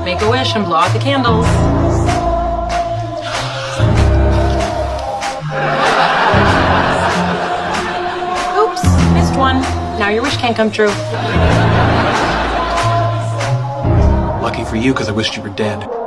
Make a wish and blow out the candles. Oops, missed one. Now your wish can't come true. Lucky for you, because I wished you were dead.